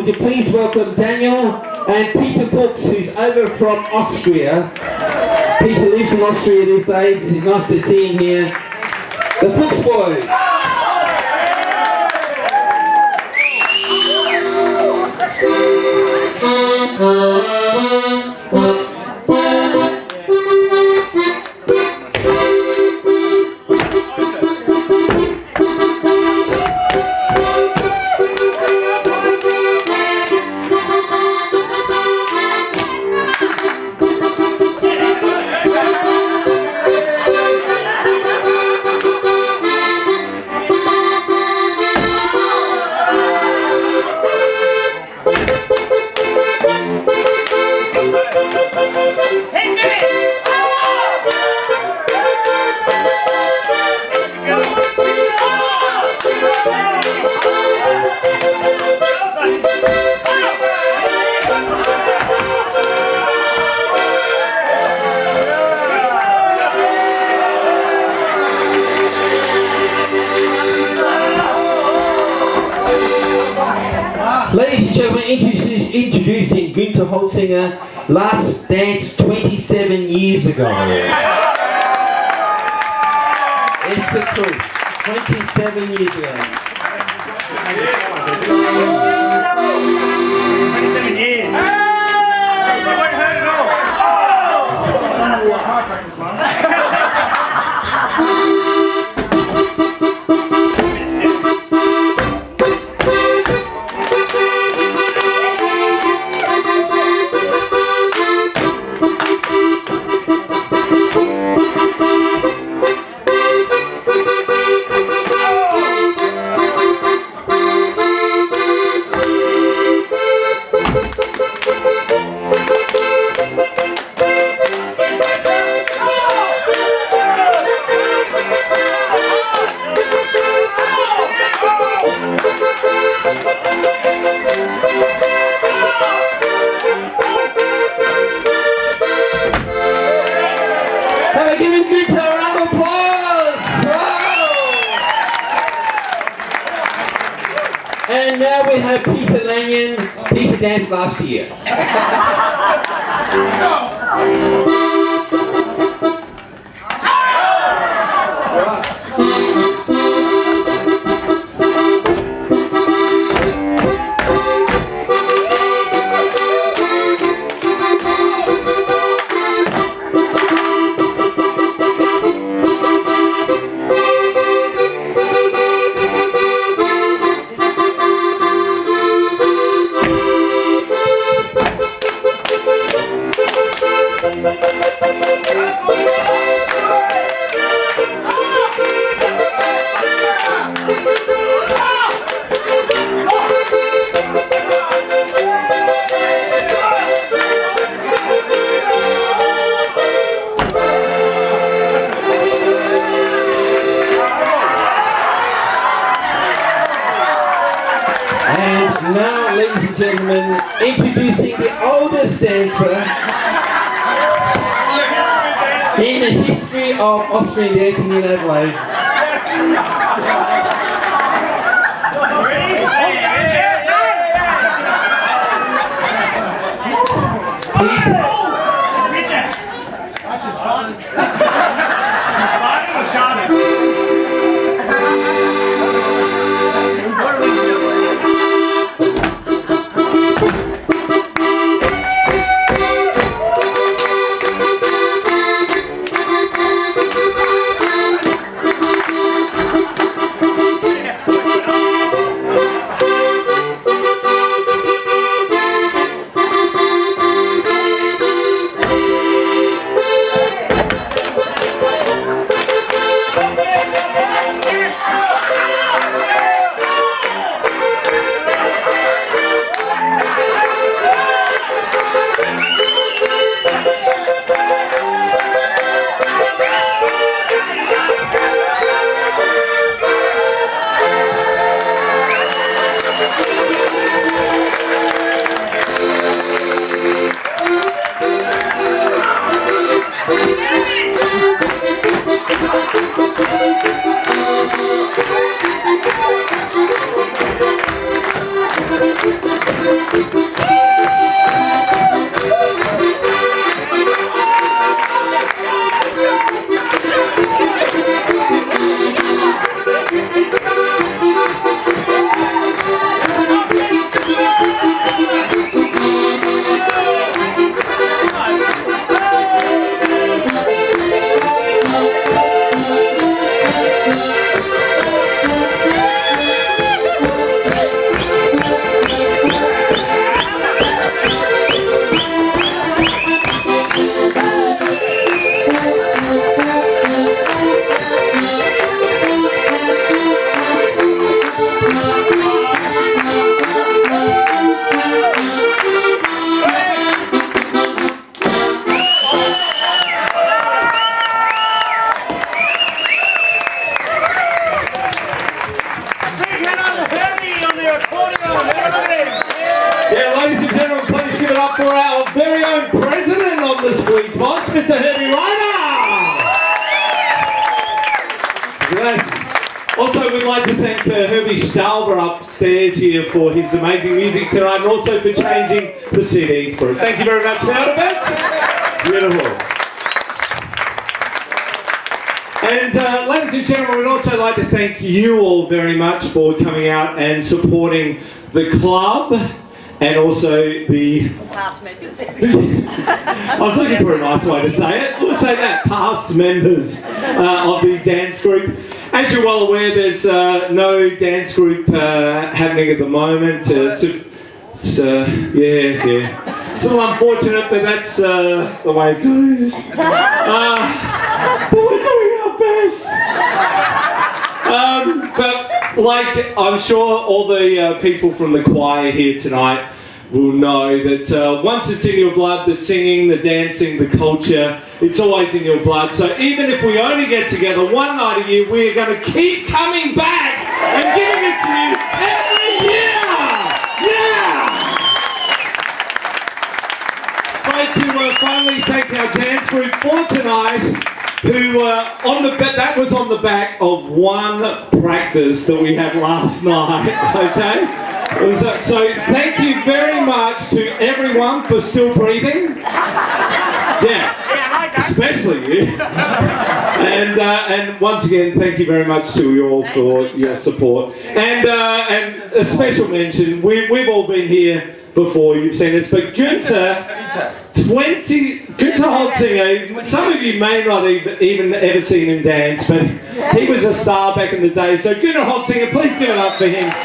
would you please welcome Daniel and Peter Fuchs, who's over from Austria. Peter lives in Austria these days. It's nice to see him here. The Fuchs Boys. Ladies and gentlemen, introducing Günther Holzinger, last danced 27 years ago. It's the truth. 27 years ago. 27 years. You won't hurt at all. And now we have Peter Lanyon. Peter danced last year. Now, ladies and gentlemen, introducing the oldest dancer in the history of Austrian dancing in Adelaide. Stalber upstairs here for his amazing music tonight, and also for changing the CDs for us. Thank you very much, Bits. Beautiful. And ladies and gentlemen, we'd also like to thank you all very much for coming out and supporting the club, and also the past members. I was looking for a nice way to say it. We'll say that, past members of the dance group. As you're well aware, there's no dance group happening at the moment. Yeah. It's a little unfortunate, but that's the way it goes. But we're doing our best. But like I'm sure all the people from the choir here tonight will know that once it's in your blood, the singing, the dancing, the culture, it's always in your blood. So even if we only get together one night a year, we're going to keep coming back and giving it to you every year. Yeah! Straight to finally thank our dance group for tonight, who that was on the back of one practice that we had last night. Okay. So thank you very much to everyone for still breathing. Yeah, especially you. And once again, thank you very much to you all for your support. And a special mention, we've all been here before, you've seen us, but Günther Holzinger, some of you may not even ever seen him dance, but he was a star back in the day. So Günther Holzinger, please give it up for him.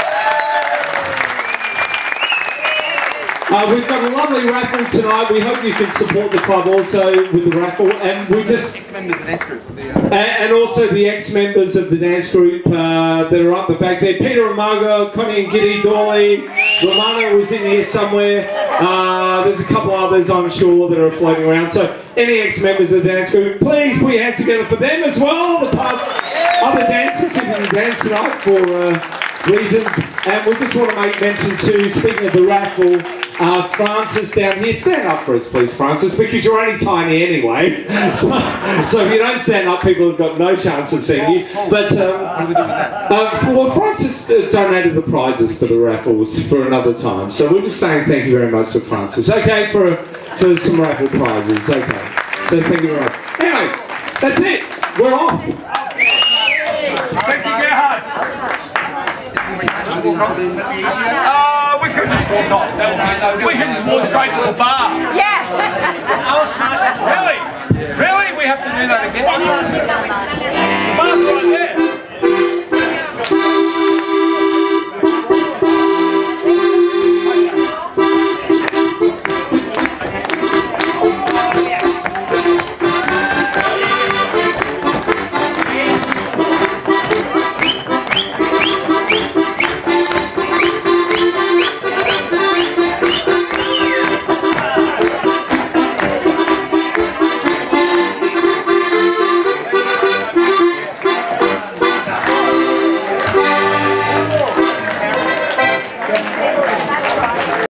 We've got a lovely raffle tonight. We hope you can support the club also with the raffle, and we just and also the ex-members of the dance group that are up the back there. Peter and Margot, Connie and Giddy, Dolly, Romano was in here somewhere. There's a couple others I'm sure that are floating around. So any ex-members of the dance group, please put your hands together for them as well. The past other dancers who can dance tonight for reasons. And we just want to make mention too, speaking of the raffle, Francis down here, stand up for us please, Francis, because you're only tiny anyway. So if you don't stand up, people have got no chance of seeing you. But well, Francis donated the prizes for the raffles for another time, so we're just saying thank you very much to Francis. Okay, for some raffle prizes. Okay, so thank you very much. Anyway, that's it. We're off. Thank you, Gerhard. We could just walk off. We could just walk straight to the bar. Yeah.